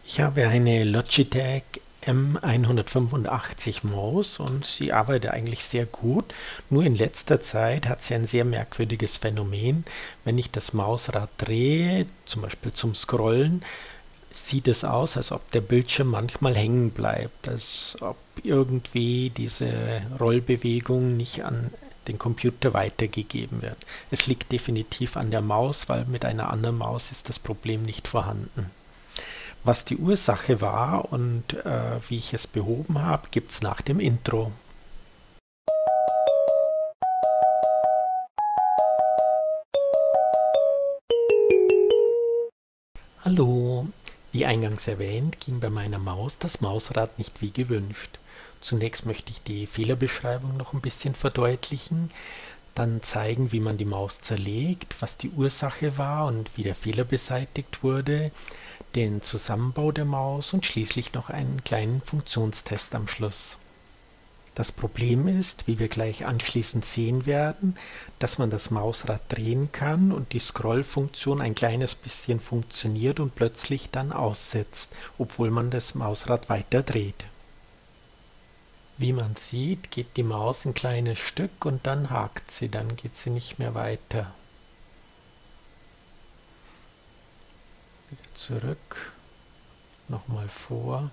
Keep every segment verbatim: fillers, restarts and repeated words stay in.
Ich habe eine Logitech M hundertfünfundachtzig Maus und sie arbeitet eigentlich sehr gut. Nur in letzter Zeit hat sie ein sehr merkwürdiges Phänomen. Wenn ich das Mausrad drehe, zum Beispiel zum Scrollen, sieht es aus, als ob der Bildschirm manchmal hängen bleibt, als ob irgendwie diese Rollbewegung nicht an den Computer weitergegeben wird. Es liegt definitiv an der Maus, weil mit einer anderen Maus ist das Problem nicht vorhanden. Was die Ursache war und äh, wie ich es behoben habe, gibt es nach dem Intro. Hallo! Wie eingangs erwähnt, ging bei meiner Maus das Mausrad nicht wie gewünscht. Zunächst möchte ich die Fehlerbeschreibung noch ein bisschen verdeutlichen, dann zeigen, wie man die Maus zerlegt, was die Ursache war und wie der Fehler beseitigt wurde, den Zusammenbau der Maus und schließlich noch einen kleinen Funktionstest am Schluss. Das Problem ist, wie wir gleich anschließend sehen werden, dass man das Mausrad drehen kann und die Scrollfunktion ein kleines bisschen funktioniert und plötzlich dann aussetzt, obwohl man das Mausrad weiter dreht. Wie man sieht, geht die Maus ein kleines Stück und dann hakt sie, dann geht sie nicht mehr weiter. Wieder zurück, nochmal vor.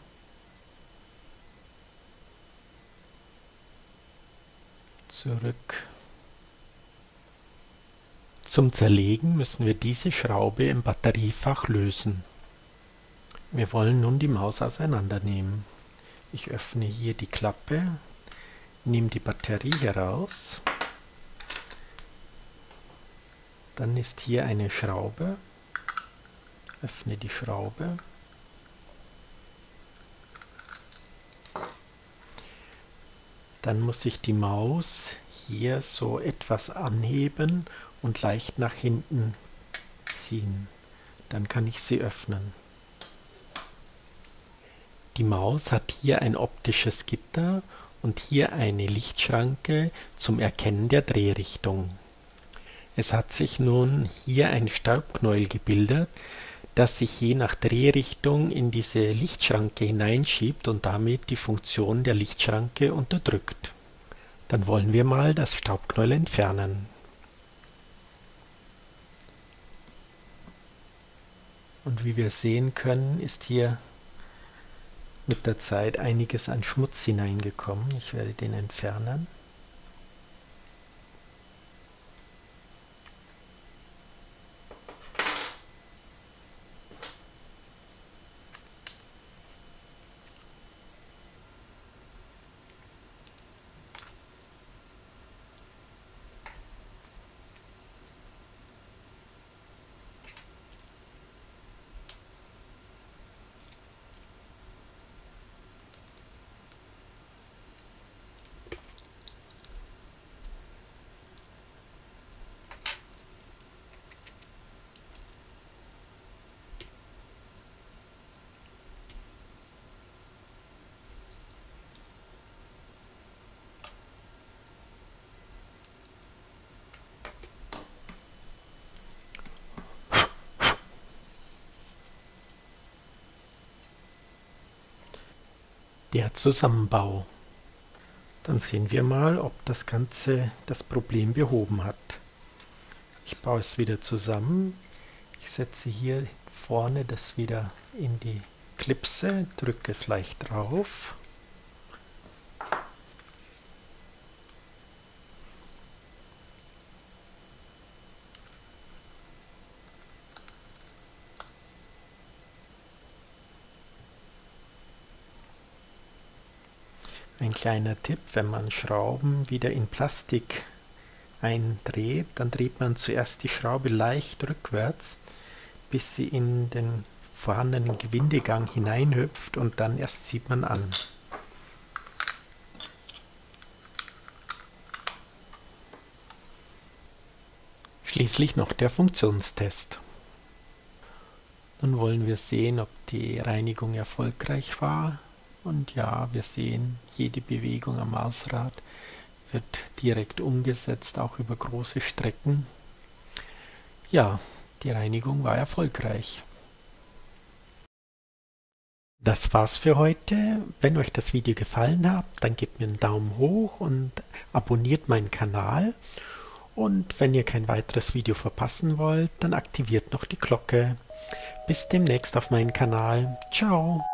Zurück. Zum Zerlegen müssen wir diese Schraube im Batteriefach lösen. Wir wollen nun die Maus auseinandernehmen. Ich öffne hier die Klappe, nehme die Batterie heraus. Dann ist hier eine Schraube. Öffne die Schraube. Dann muss ich die Maus hier so etwas anheben und leicht nach hinten ziehen. Dann kann ich sie öffnen. Die Maus hat hier ein optisches Gitter und hier eine Lichtschranke zum Erkennen der Drehrichtung. Es hat sich nun hier ein Staubknäuel gebildet, das sich je nach Drehrichtung in diese Lichtschranke hineinschiebt und damit die Funktion der Lichtschranke unterdrückt. Dann wollen wir mal das Staubknäuel entfernen. Und wie wir sehen können, ist hier mit der Zeit einiges an Schmutz hineingekommen. Ich werde den entfernen. Der Zusammenbau. Dann sehen wir mal, ob das Ganze das Problem behoben hat. Ich baue es wieder zusammen. Ich setze hier vorne das wieder in die Klipse, drücke es leicht drauf. Ein kleiner Tipp, wenn man Schrauben wieder in Plastik eindreht, dann dreht man zuerst die Schraube leicht rückwärts, bis sie in den vorhandenen Gewindegang hineinhüpft und dann erst zieht man an. Schließlich noch der Funktionstest. Nun wollen wir sehen, ob die Reinigung erfolgreich war. Und ja, wir sehen, jede Bewegung am Mausrad wird direkt umgesetzt, auch über große Strecken. Ja, die Reinigung war erfolgreich. Das war's für heute. Wenn euch das Video gefallen hat, dann gebt mir einen Daumen hoch und abonniert meinen Kanal. Und wenn ihr kein weiteres Video verpassen wollt, dann aktiviert noch die Glocke. Bis demnächst auf meinen Kanal. Ciao!